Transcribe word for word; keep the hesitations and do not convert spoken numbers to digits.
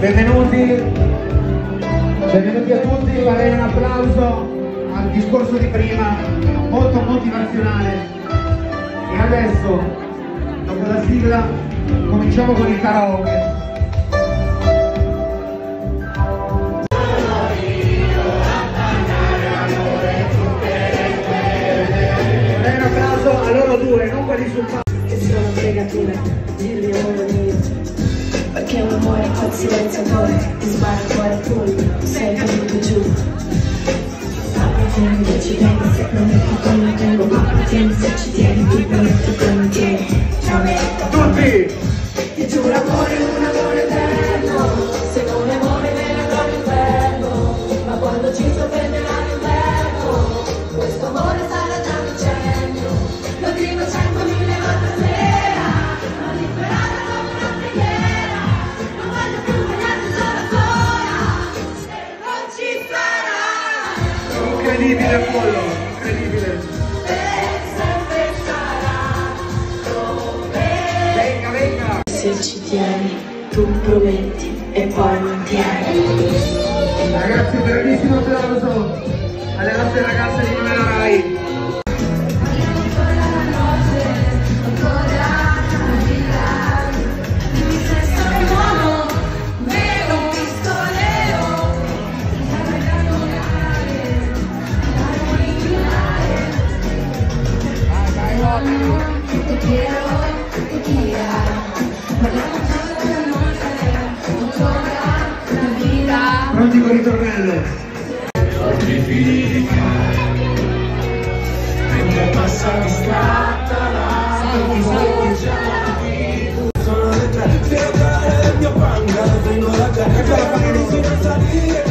Benvenuti, benvenuti a tutti, farei un applauso al discorso di prima, molto motivazionale. E adesso, dopo la sigla, cominciamo con il karaoke. Farei un applauso a loro due, non quelli sul palco. Che sono fregature, dirgli amore mio. Perché un amore fa silenzio amore, ti spara il cuore full, sei caduto giù. Approfondire ci vengo, se prometti che non tengo, ma pazienza ci tieni, ti prometto che non tieni. Ciao Tutti! ti giuro amore, un amore eterno, se non è amore me ne andrò all'inferno, ma quando ci sorprenderà l'inverno, questo amore sarà già vincendo, lo dico centomila volte a sera, non disperata come una preghiera, non voglio più vedere solo sola, se non ci sarà. Incredibile Apollo, incredibile. Venga, venga. Se ci tieni, tu prometti e poi mantieni. Ragazzi, grandissimo applauso alle nostre ragazze di Novella Rai. Pronti con il ritornello? Mentre passa distratta la sono le tre, se il mio panga, vengo da te, e per la salire